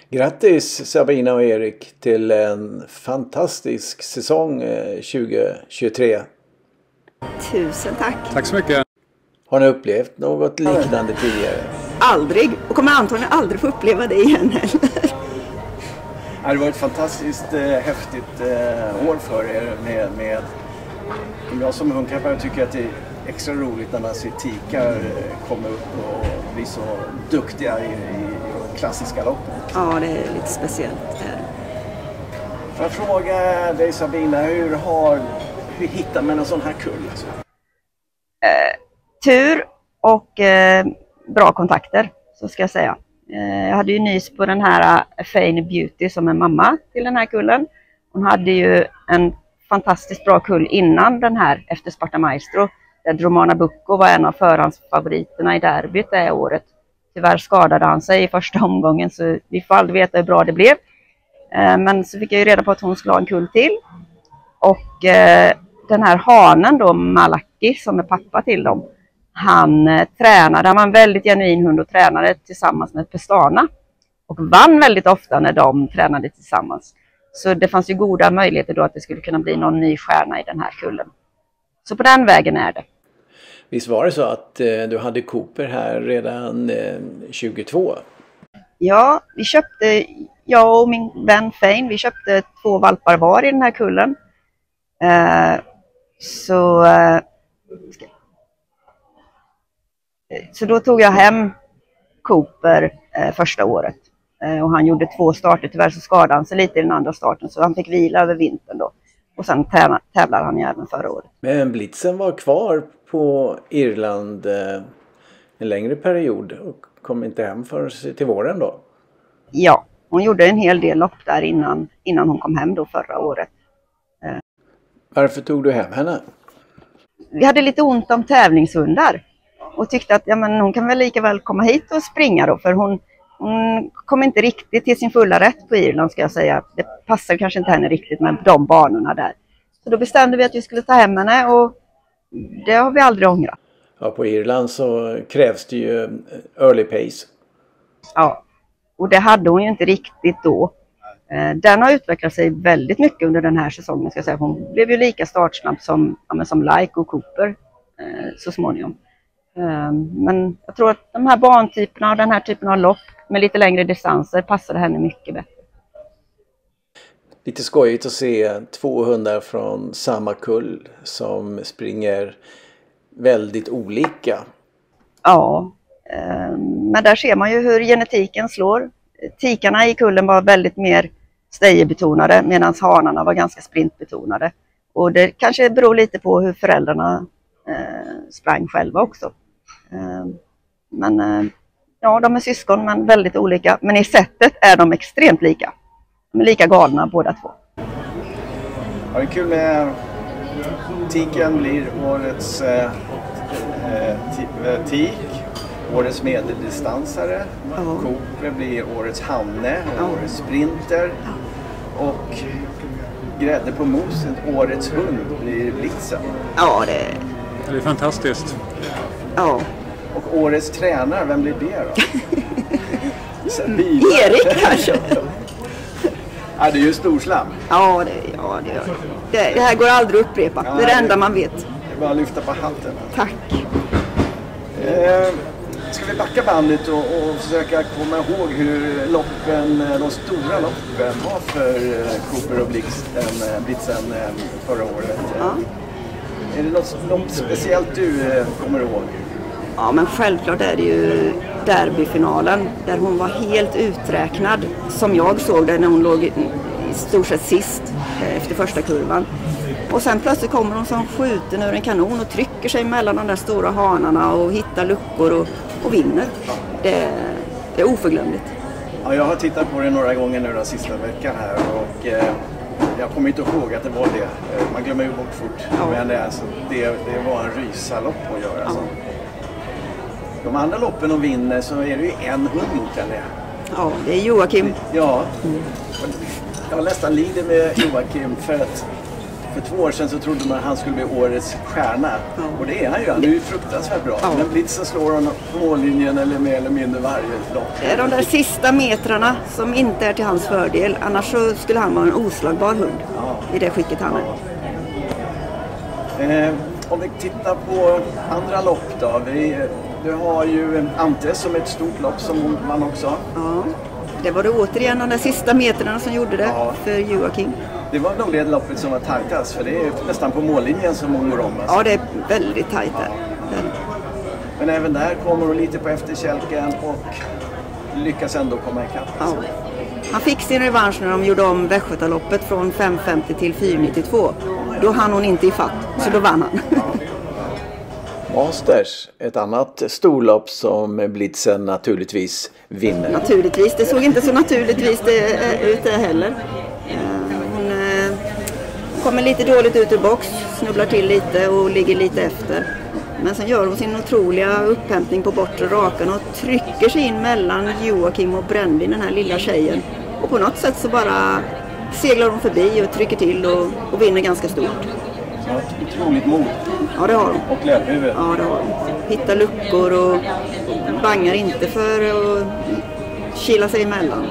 Grattis Sabina och Erik till en fantastisk säsong 2023. Tusen tack. Tack så mycket. Har ni upplevt något liknande tidigare? Aldrig, och kommer antagligen aldrig få uppleva det igen heller. Det var ett fantastiskt häftigt år för er med jag som hundkappare tycker att det är extra roligt när man ser tikar komma upp och bli så duktiga i klassiska loppen. Ja, det är lite speciellt. Får jag fråga dig Sabina, hur hittar man en sån här kull? Alltså? Tur och bra kontakter, så ska jag säga. Jag hade ju nys på den här Fane Beauty som är mamma till den här kullen. Hon hade ju en fantastiskt bra kull innan den här efter Sparta Maestro. Där Romana Bucco var en av förhandsfavoriterna i derbyt det året. Tyvärr skadade han sig i första omgången så vi får aldrig veta hur bra det blev. Men så fick jag ju reda på att hon skulle ha en kull till. Och den här hanen då, Malaki, som är pappa till dem. Han var en väldigt genuin hund och tränade tillsammans med Pestana. Och vann väldigt ofta när de tränade tillsammans. Så det fanns ju goda möjligheter då att det skulle kunna bli någon ny stjärna i den här kullen. Så på den vägen är det. Visst var det så att du hade Cooper här redan 22? Ja, jag och min vän Fane, vi köpte 2 valpar var i den här kullen. Så då tog jag hem Cooper första året. Och han gjorde 2 starter, tyvärr så skadade han sig lite i den andra starten. Så han fick vila över vintern då. Och sen tävlade han ju även förra året. Men Blitzen var kvar på Irland en längre period och kom inte hem förrän till våren då? Ja, hon gjorde en hel del lopp där innan hon kom hem då förra året. Varför tog du hem henne? Vi hade lite ont om tävlingshundar. Och tyckte att hon kan väl lika väl komma hit och springa då. För hon kom inte riktigt till sin fulla rätt på Irland, ska jag säga. Det passar kanske inte henne riktigt med de banorna där. Så då bestämde vi att vi skulle ta hem henne och det har vi aldrig ångrat. Ja, på Irland så krävs det ju early pace. Ja, och det hade hon ju inte riktigt då. Den har utvecklat sig väldigt mycket under den här säsongen, ska jag säga. Hon blev ju lika startsnabb som Like och Cooper så småningom. Men jag tror att de här bantyperna och den här typen av lopp med lite längre distanser passade henne mycket bättre. Lite skojigt att se 2 hundar från samma kull som springer väldigt olika. Ja, men där ser man ju hur genetiken slår. Tikarna i kullen var väldigt mer stejerbetonade medan hanarna var ganska sprintbetonade. Och det kanske beror lite på hur föräldrarna sprang själva också. Men ja, de är syskon men väldigt olika. Men i sättet är de extremt lika. De är lika galna båda två. Ja, det är kul med tiken blir årets tik, årets medeldistansare. Cooper blir årets hanne, årets sprinter. Och grädde på moset, årets hund blir Blitzen. Ja, det är fantastiskt. Ja. Och årets tränare, vem blir det då? Erik kanske. Ja, det är ju storslam. Ja, det gör det. Det här går aldrig att upprepa. Ja, det är det enda man vet. Det är bara att lyfta på hatten. Tack. Ska vi backa bandet och försöka komma ihåg hur de stora loppen var för Cooper och Blitzen förra året? Ja. Är det något speciellt du kommer ihåg? Ja, men självklart är det ju derbyfinalen där hon var helt uträknad. Som jag såg det när hon låg i stort sett sist efter första kurvan. Och sen plötsligt kommer hon som skjuten ur en kanon och trycker sig mellan de där stora hanarna och hittar luckor och vinner. Det är oförglömligt. Ja, jag har tittat på det några gånger nu den sista veckan här och jag kommer inte ihåg att det var det. Man glömmer ju bort fort. Ja. Men det var en rysalopp att göra. Ja. De andra loppen de vinner så är det ju en hund kan det. Ja, det är Joakim. Ja, jag nästan lider med Joakim för att för 2 år sedan så trodde man att han skulle bli årets stjärna. Och det är han ju. Han är ju fruktansvärt bra. Men Blitzen slår honom på mållinjen eller mer eller mindre varje lopp. Det är de där sista metrarna som inte är till hans fördel. Annars så skulle han vara en oslagbar hund i det skicket han är. Om vi tittar på andra lopp då. Du har ju Antes som ett stort lopp som man också. Ja, det var det återigen de där sista metrarna som gjorde det för Joakim. Det var nog det loppet som var tajtast, för det är nästan på mållinjen som hon går om. Alltså. Ja, det är väldigt tajt där. Men även där kommer hon lite på efterkälken och lyckas ändå komma ikapp. Alltså. Ja. Han fick sin revansch när de gjorde om Västgötaloppet från 5.50 till 4.92. Då hann hon inte i fatt, så då vann han. Masters, ett annat storlopp som Blitzen naturligtvis vinner. Naturligtvis, det såg inte så naturligtvis ut det heller. Hon kommer lite dåligt ut ur box, snubblar till lite och ligger lite efter. Men sen gör hon sin otroliga upphämtning på bortre rakan och trycker sig in mellan Joakim och Brännvin, den här lilla tjejen. Och på något sätt så bara seglar hon förbi och trycker till och vinner ganska stort. Så ett otroligt mod. Ja, det har hon. Och löphuvud. Ja, det har hon. Hittar luckor och bangar inte för att kila sig emellan.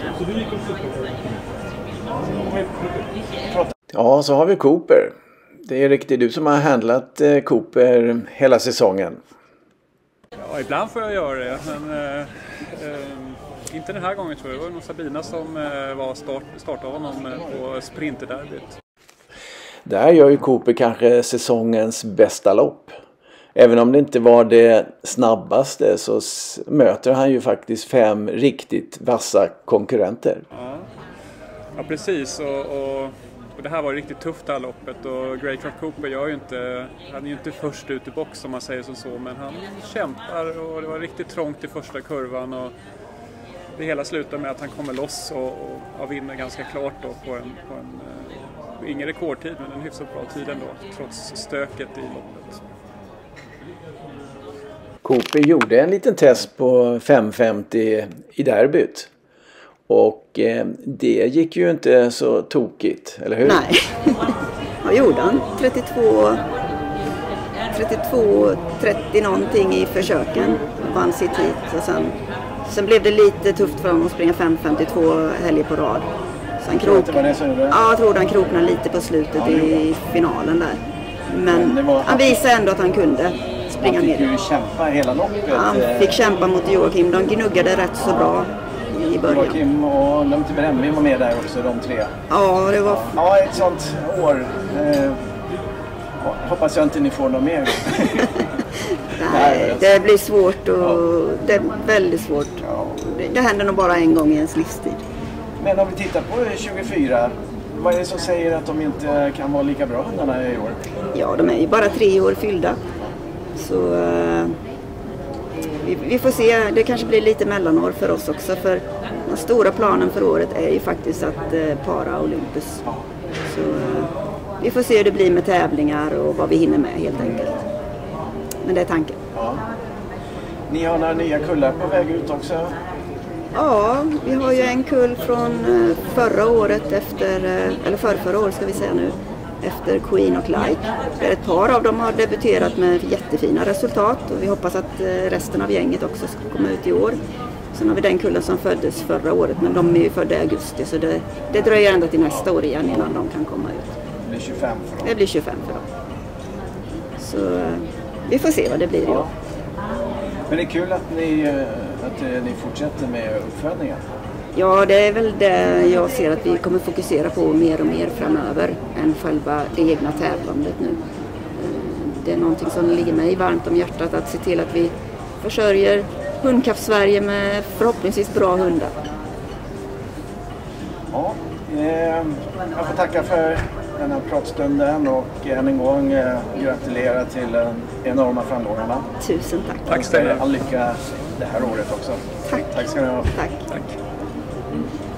Ja, så har vi Cooper. Det är riktigt du som har handlat Cooper hela säsongen. Ja, ibland får jag göra det, men inte den här gången tror jag. Det var nog Sabina som var startade honom på sprinterderbyt. Där gör ju Cooper kanske säsongens bästa lopp. Även om det inte var det snabbaste så möter han ju faktiskt 5 riktigt vassa konkurrenter. Ja precis. Och det här var riktigt tufft det här loppet. Och Greycraft Cooper han är ju inte först ut i box om man säger som så. Men han kämpar och det var riktigt trångt i första kurvan. Och det hela slutar med att han kommer loss och vinner ganska klart då på en ingen rekordtid, men en hyfsat bra tid ändå, trots stöket i loppet. Cooper gjorde en liten test på 5.50 i derbyt. Och det gick ju inte så tokigt, eller hur? Nej, vad gjorde han? 32-30 någonting i försöken. Vann sitt hit och sen blev det lite tufft för honom att springa 5.52 helger på rad. Jag tror han kroknade lite på slutet i finalen där. Men han visade ändå att han kunde springa ner. Han fick ju kämpa hela loppet. Han fick kämpa mot Joakim. De gnuggade rätt så bra i början. Joakim och Lumti Brännvin var med där också, de 3. Ja, det var... Ja, ett sånt år. Hoppas jag inte ni får något mer. Nej, det blir svårt och det är väldigt svårt. Det händer nog bara en gång i ens livstid. Men om vi tittar på 24, vad är det som säger att de inte kan vara lika bra hundarna i år? Ja, de är ju bara 3 år fyllda. Så vi får se, det kanske blir lite mellanår för oss också. För den stora planen för året är ju faktiskt att para Olympus. Så vi får se hur det blir med tävlingar och vad vi hinner med helt enkelt. Men det är tanken. Ja. Ni har några nya kullar på väg ut också? Ja, vi har ju en kull från förra året eller förra året ska vi säga nu, efter Queen och Like. Där ett par av dem har debuterat med jättefina resultat och vi hoppas att resten av gänget också ska komma ut i år. Sen har vi den kullen som föddes förra året, men de är ju födda i augusti så det dröjer ända till nästa år igen innan de kan komma ut. Det blir 25 för dem? Det blir 25 för dem. Så vi får se vad det blir i år. Men det är kul att ni fortsätter med uppfödningen. Ja, det är väl det jag ser att vi kommer fokusera på mer och mer framöver än själva det egna tävlandet nu. Det är någonting som ligger mig varmt om hjärtat att se till att vi försörjer Hundkapp Sverige med förhoppningsvis bra hundar. Ja, jag får tacka för den här pratstunden och än en gång gratulera till den enorma framgångarna. Tusen tack. Tack snälla. All lycka det här året också. Tack. Tack ska ni ha. Tack. Tack.